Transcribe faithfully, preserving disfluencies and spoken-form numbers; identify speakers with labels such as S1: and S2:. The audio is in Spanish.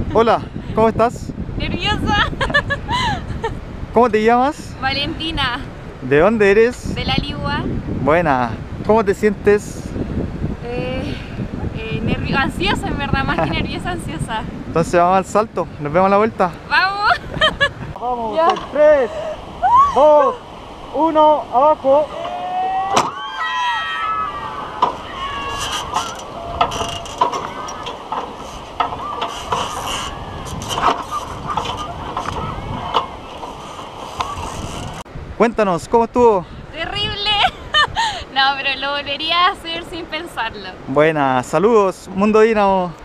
S1: Hola, ¿cómo estás?
S2: Nerviosa.
S1: ¿Cómo te llamas?
S2: Valentina,
S1: ¿De dónde eres?
S2: de la Ligua.
S1: Buena. ¿Cómo te sientes?
S2: Eh, eh, nervio- ansiosa en verdad, más que nerviosa, ansiosa.
S1: Entonces vamos al salto, nos vemos a la vuelta.
S2: ¡Vamos!
S1: Vamos,
S2: Ya.
S1: tres, dos, uno, abajo. Cuéntanos, ¿cómo estuvo?
S2: ¡Terrible! No, pero lo volvería a hacer sin pensarlo.
S1: Buena, saludos, Mundo Dínamo.